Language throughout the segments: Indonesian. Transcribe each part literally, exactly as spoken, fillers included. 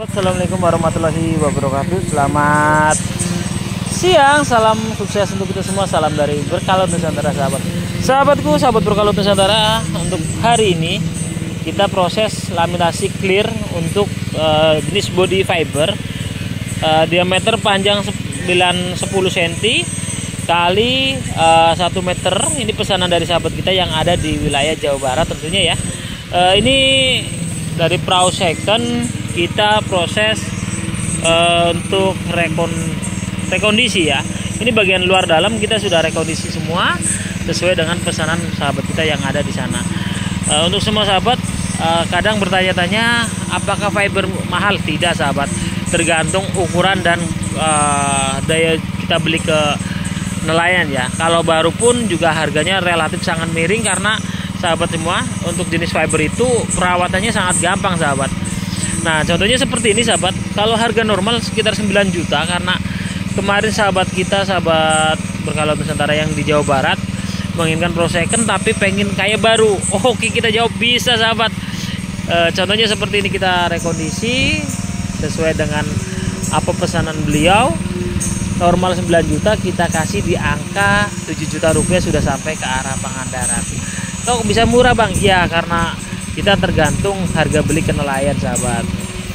Assalamualaikum warahmatullahi wabarakatuh. Selamat siang, salam sukses untuk kita semua. Salam dari Berkalut Nusantara, sahabat. Sahabatku, sahabat Berkalut Nusantara, untuk hari ini kita proses laminasi clear untuk uh, jenis body fiber, uh, diameter panjang sembilan sepuluh sentimeter kali uh, satu meter. Ini pesanan dari sahabat kita yang ada di wilayah Jawa Barat tentunya ya. Uh, ini dari perahu second. Kita proses uh, untuk rekon rekondisi ya. Ini bagian luar dalam kita sudah rekondisi semua sesuai dengan pesanan sahabat kita yang ada di sana. Uh, untuk semua sahabat uh, kadang bertanya-tanya apakah fiber mahal? Tidak sahabat, tergantung ukuran dan uh, daya kita beli ke nelayan ya. Kalau baru pun juga harganya relatif sangat miring karena sahabat semua untuk jenis fiber itu perawatannya sangat gampang sahabat. Nah, contohnya seperti ini sahabat. Kalau harga normal sekitar sembilan juta, karena kemarin sahabat kita, sahabat Berkalut Nusantara yang di Jawa Barat menginginkan pro second tapi pengen kayak baru. Oh, oke, kita jawab bisa sahabat. E, contohnya seperti ini, kita rekondisi sesuai dengan apa pesanan beliau. Normal sembilan juta, kita kasih di angka tujuh juta rupiah sudah sampai ke arah Pangandaran. Kok bisa murah bang? Ya karena kita tergantung harga beli ke nelayan sahabat.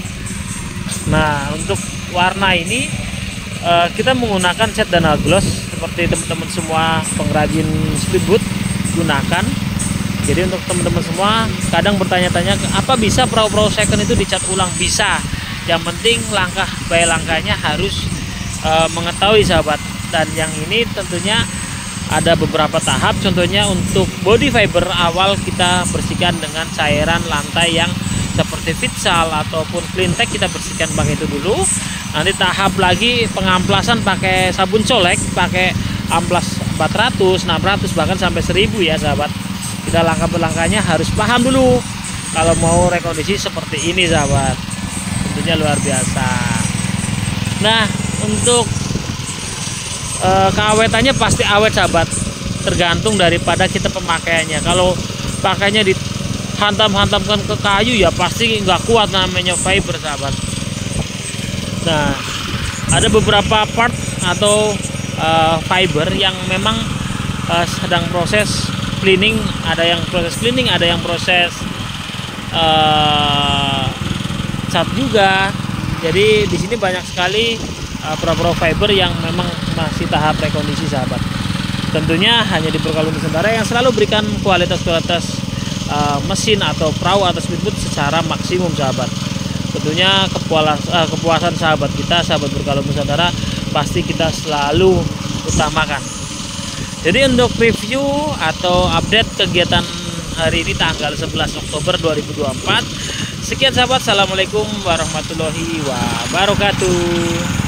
Nah, untuk warna ini uh, kita menggunakan cat Dana Gloss seperti teman-teman semua pengrajin speedboat gunakan. Jadi untuk teman-teman semua kadang bertanya-tanya apa bisa perahu-perahu second itu dicat ulang? Bisa. Yang penting langkah by langkahnya harus uh, mengetahui sahabat. Dan yang ini tentunya ada beberapa tahap. Contohnya untuk body fiber awal kita bersihkan dengan cairan lantai yang seperti Vitsal ataupun Cleantech, kita bersihkan pakai itu dulu. Nanti tahap lagi pengamplasan pakai sabun colek, pakai amplas empat ratus, enam ratus bahkan sampai seribu ya sahabat. Kita langkah berlangkahnya harus paham dulu kalau mau rekondisi seperti ini sahabat. Tentunya luar biasa. Nah, untuk E, keawetannya pasti awet sahabat, tergantung daripada kita pemakaiannya. Kalau pakainya dihantam-hantamkan ke kayu ya pasti nggak kuat, namanya fiber sahabat. Nah, ada beberapa part atau e, fiber yang memang e, sedang proses cleaning, ada yang proses cleaning, ada yang proses e, cat juga. Jadi di sini banyak sekali pro-pro fiber yang memang masih tahap rekondisi sahabat. Tentunya hanya di Berkalut Nusantara yang selalu berikan kualitas-kualitas uh, mesin atau perahu atau speedboat secara maksimum sahabat. Tentunya kepuasan, uh, kepuasan sahabat kita, sahabat Berkalut Nusantara pasti kita selalu utamakan. Jadi untuk review atau update kegiatan hari ini tanggal sebelas Oktober dua ribu dua puluh empat, sekian sahabat. Assalamualaikum warahmatullahi wabarakatuh.